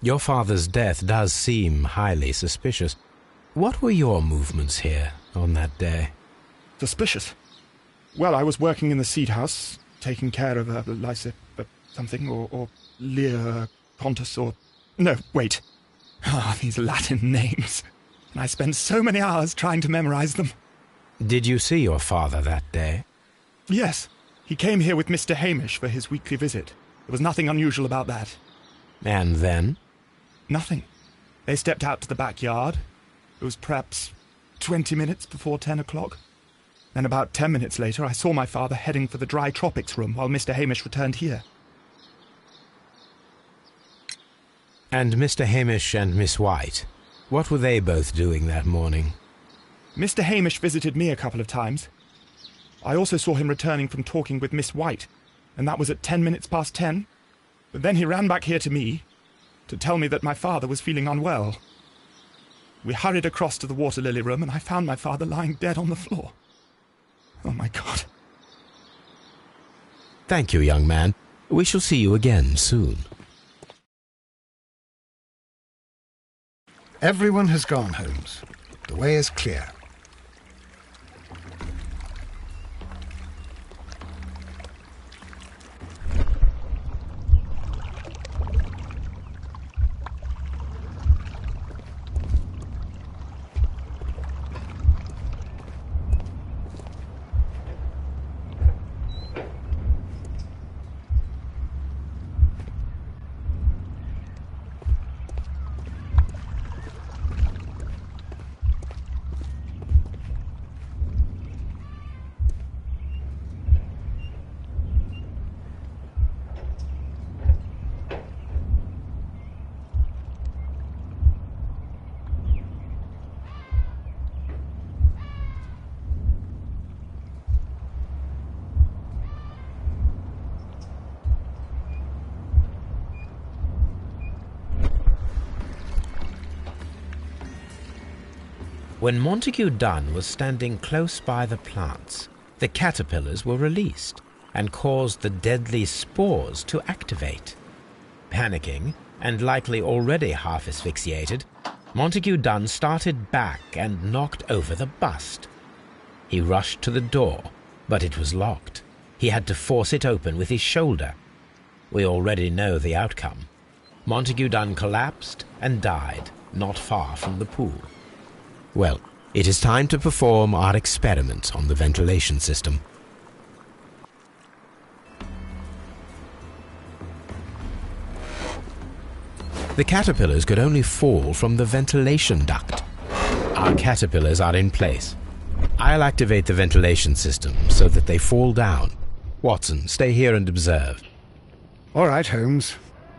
Your father's death does seem highly suspicious. What were your movements here on that day? Suspicious? Well, I was working in the seed house, taking care of Lysa something, or Lear Pontus, or... No, wait. Ah, these Latin names. And I spent so many hours trying to memorize them. Did you see your father that day? Yes. He came here with Mr. Hamish for his weekly visit. There was nothing unusual about that. And then? Nothing. They stepped out to the backyard. It was perhaps 20 minutes before 10 o'clock. Then about 10 minutes later, I saw my father heading for the dry tropics room while Mr. Hamish returned here. And Mr. Hamish and Miss White, what were they both doing that morning? Mr. Hamish visited me a couple of times. I also saw him returning from talking with Miss White, and that was at 10 minutes past 10. But then he ran back here to me to tell me that my father was feeling unwell. We hurried across to the water lily room, and I found my father lying dead on the floor. Oh, my God. Thank you, young man. We shall see you again soon. Everyone has gone, Holmes. The way is clear. When Montague Dunn was standing close by the plants, the caterpillars were released and caused the deadly spores to activate. Panicking, and likely already half asphyxiated, Montague Dunn started back and knocked over the bust. He rushed to the door, but it was locked. He had to force it open with his shoulder. We already know the outcome. Montague Dunn collapsed and died not far from the pool. Well, it is time to perform our experiment on the ventilation system. The caterpillars could only fall from the ventilation duct. Our caterpillars are in place. I'll activate the ventilation system so that they fall down. Watson, stay here and observe. All right, Holmes.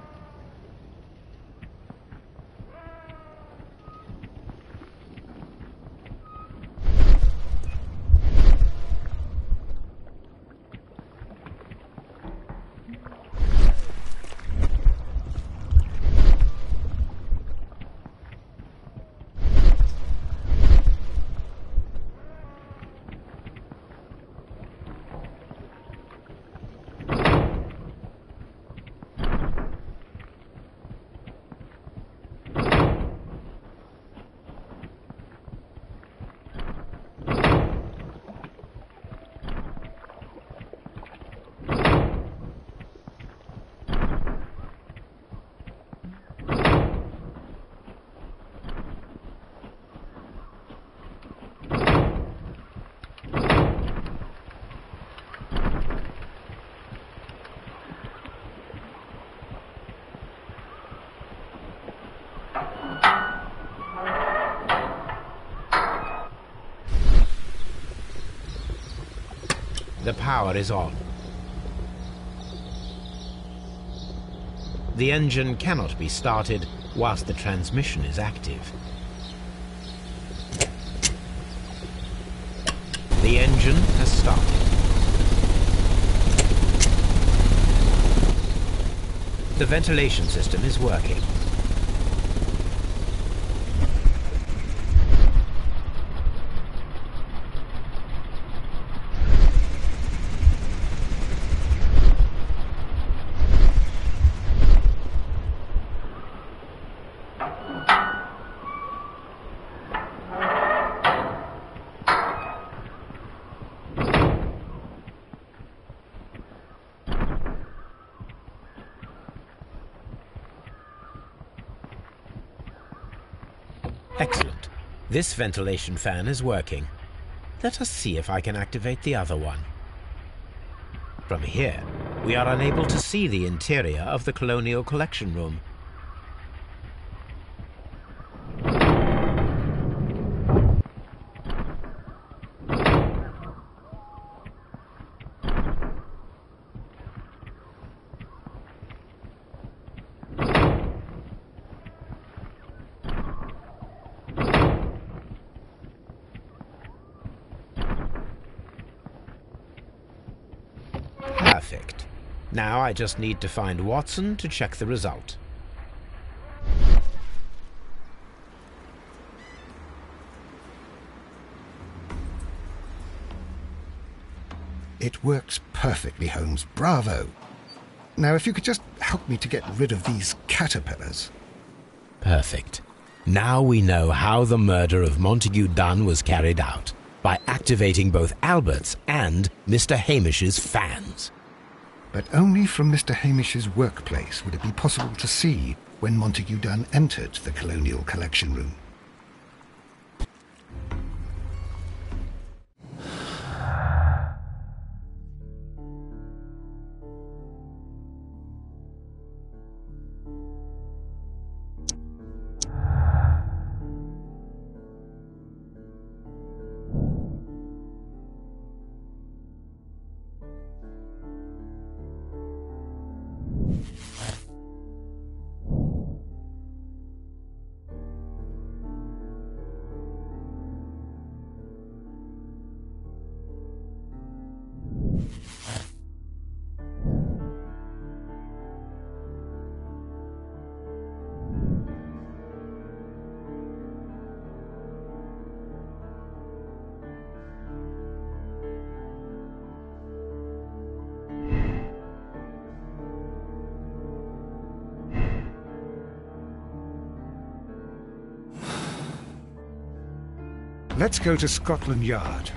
The power is on. The engine cannot be started whilst the transmission is active. The engine has started. The ventilation system is working. Excellent. This ventilation fan is working. Let us see if I can activate the other one. From here, we are unable to see the interior of the Colonial Collection Room. Perfect. Now I just need to find Watson to check the result. It works perfectly, Holmes. Bravo. Now, if you could just help me to get rid of these caterpillars. Perfect. Now we know how the murder of Montague Dunn was carried out, by activating both Albert's and Mr. Hamish's fans. But only from Mr. Hamish's workplace would it be possible to see when Montague Dunn entered the Colonial Collection Room. Let's go to Scotland Yard.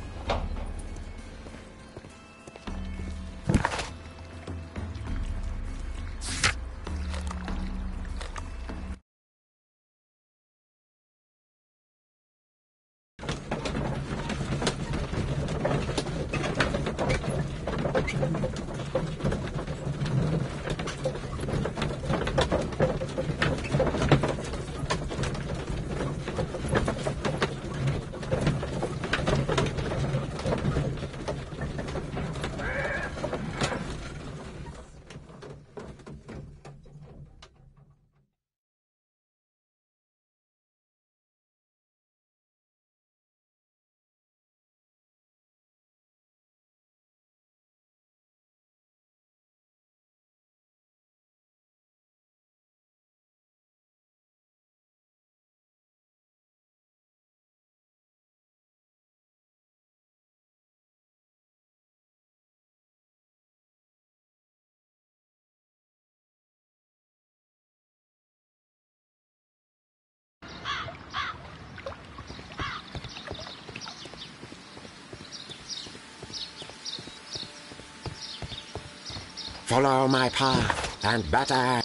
Follow my path and better.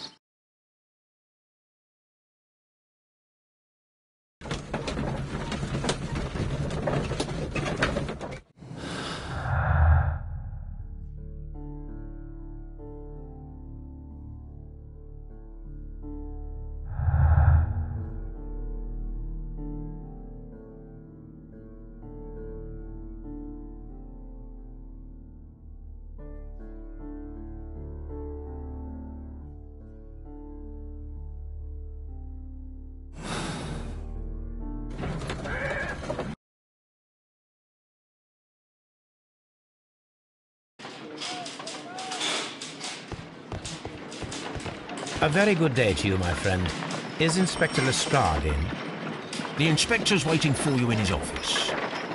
A very good day to you, my friend. Is Inspector Lestrade in? The inspector's waiting for you in his office.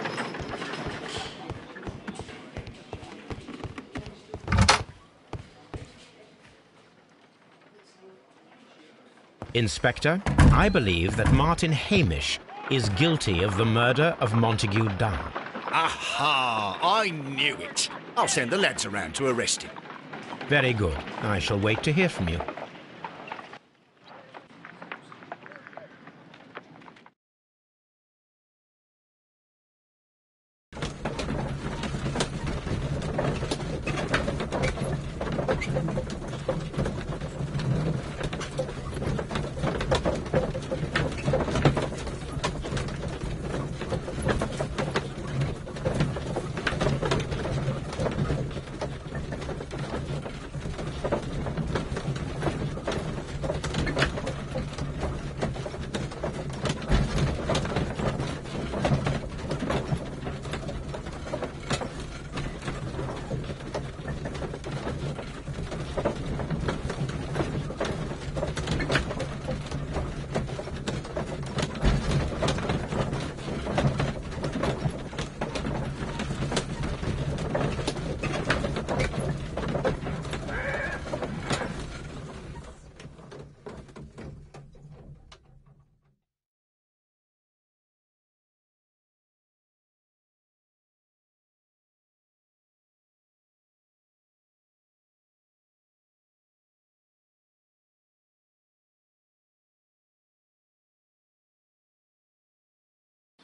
Inspector, I believe that Martin Hamish is guilty of the murder of Montague Dunn. Aha! I knew it. I'll send the lads around to arrest him. Very good. I shall wait to hear from you.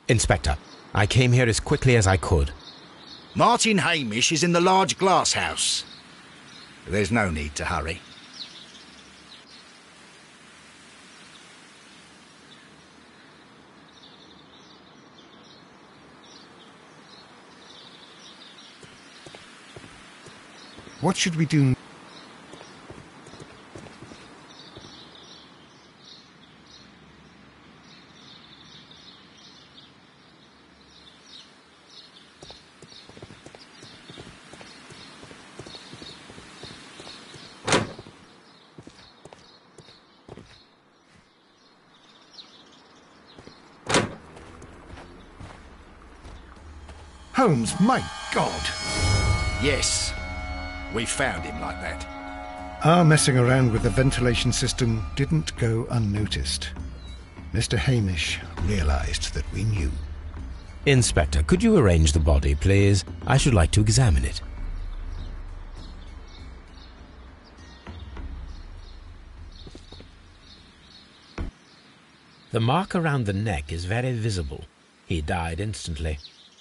Inspector, I came here as quickly as I could. Martin Hamish is in the large glass house. There's no need to hurry. What should we do? Holmes, my God! Yes, we found him like that. Our messing around with the ventilation system didn't go unnoticed. Mr. Hamish realised that we knew. Inspector, could you arrange the body, please? I should like to examine it. The mark around the neck is very visible. He died instantly.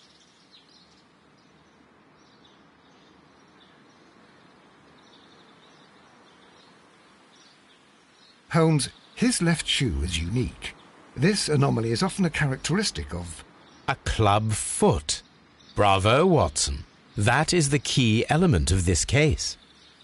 Holmes, his left shoe is unique. This anomaly is often a characteristic of... A club foot. Bravo, Watson. That is the key element of this case.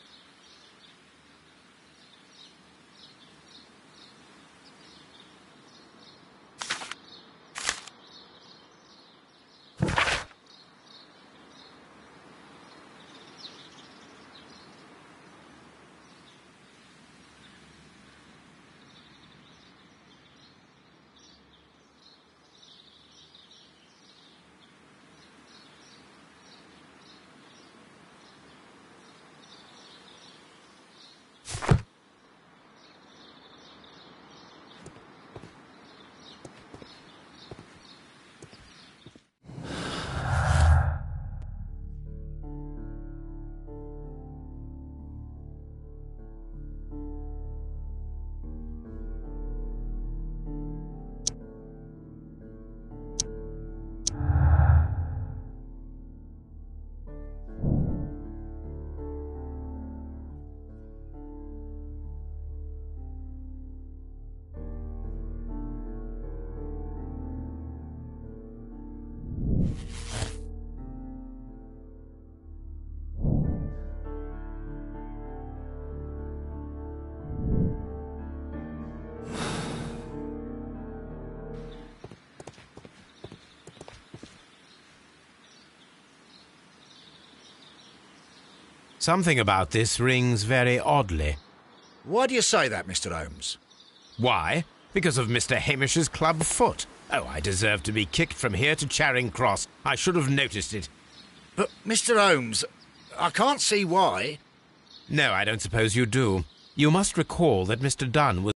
Something about this rings very oddly. Why do you say that, Mr. Holmes? Why? Because of Mr. Hamish's club foot. Oh, I deserve to be kicked from here to Charing Cross. I should have noticed it. But, Mr. Holmes, I can't see why. No, I don't suppose you do. You must recall that Mr. Dunn was